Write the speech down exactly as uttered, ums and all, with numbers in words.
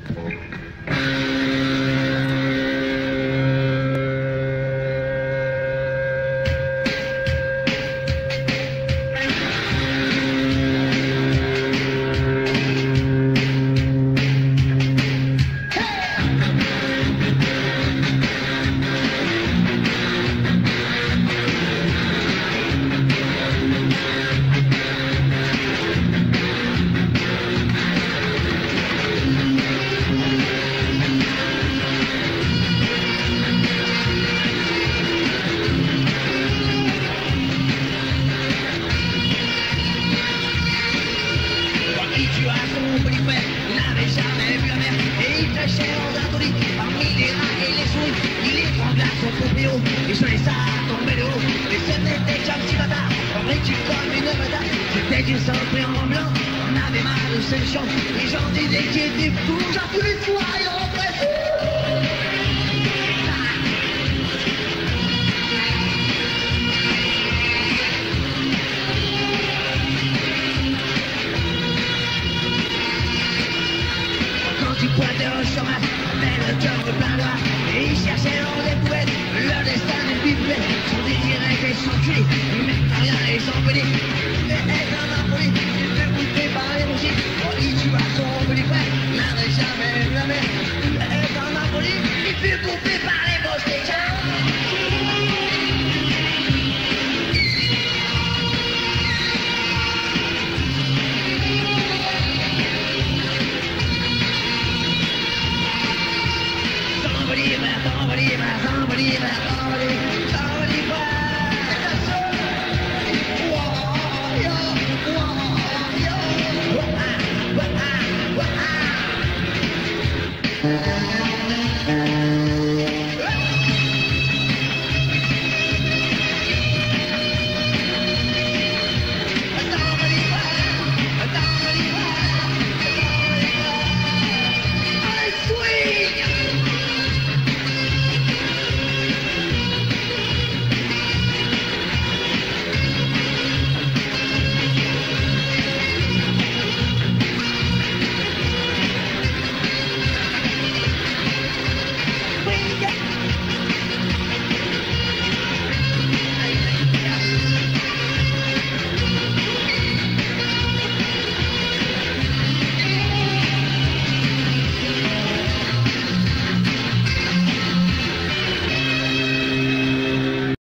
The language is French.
Et je laisse ça tomber de haut. Et ce n'était qu'un petit bâtard, vêtu comme une patate. C'était une saloperie en blanc, on avait mal de sélection. Les gens disaient qu'il était fou, j'en tous les soirs, il rentrait fou. Quand il pointait au chômage, avait le cœur de plein doigts. Et il cherchait dans les poubelles le destin des pipelettes. Son désir était sans cul, il met rien et sans pelé. Il est un impoli, il fait bouffer par les mouchies. Oh, il tue à son petit frère, n'avait jamais vu la mer. Il est un impoli, il fait bouffer par les moustiques. Somebody, somebody, somebody, somebody, somebody, Whoa, whoa, whoa, whoa, whoa.